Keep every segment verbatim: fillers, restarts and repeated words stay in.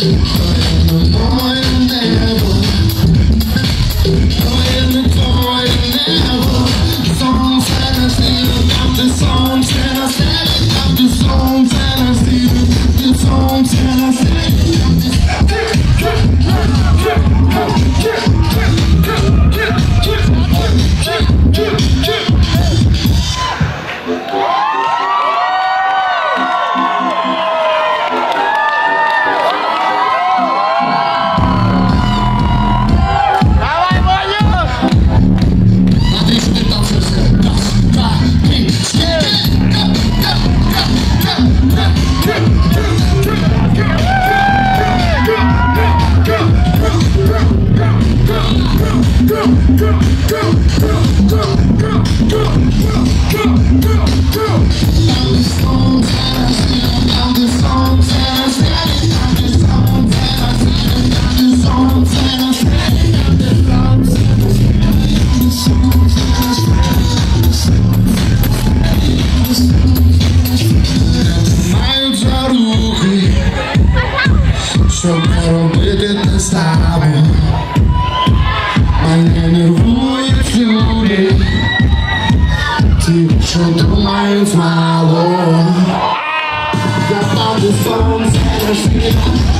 Щоб не робити те саме, мене нервують люди, ті, що думають мало. Я там, де сонце на світі,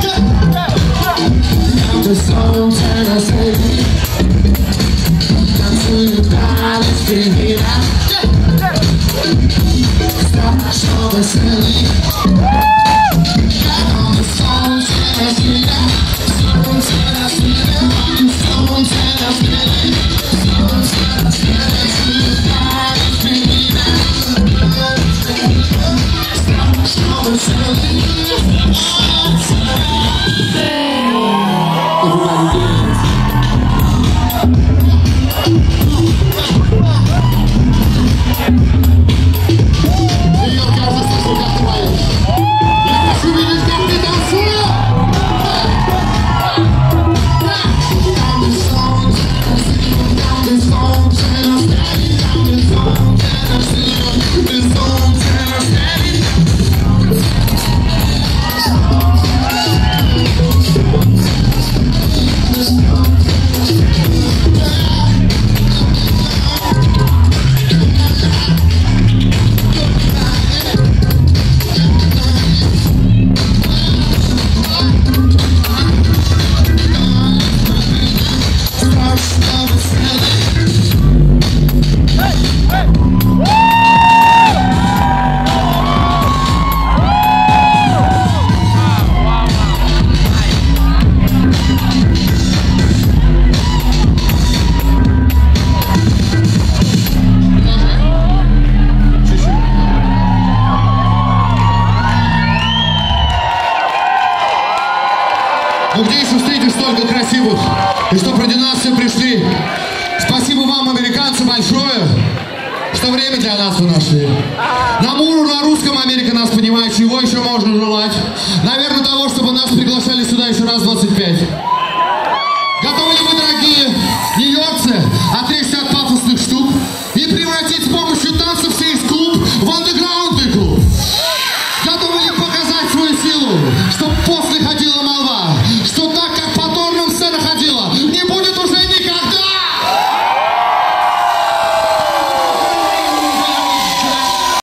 там, де сонце на світі, танцюю далі співіна, страшно веселий. Ну где еще встретишь столько красивых, и что ради нас все пришли. Спасибо вам, американцы, большое, что время для нас вы нашли. На муру, на русском Америка нас понимает, чего еще можно желать. Наверное, того, чтобы нас приглашали сюда еще раз двадцать пять. Готовы ли вы